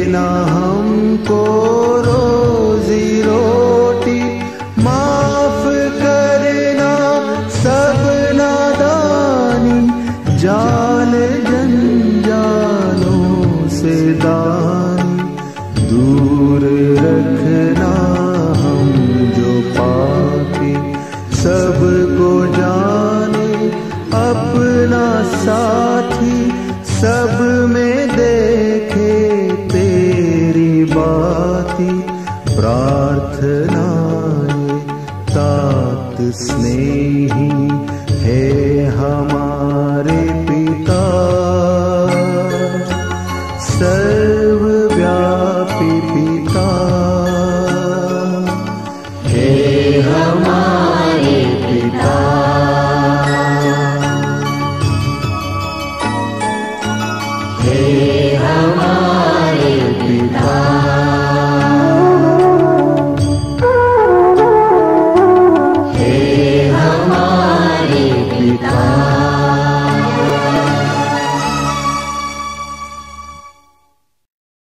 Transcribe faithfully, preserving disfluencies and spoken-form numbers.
देना हमको रोजी रोटी, माफ करना सब नादानी, जाल जंजालों से दानी, दूर रखना हम जो पापी, सबको जाने अपना साथी, सब में देखे तेरी बाती।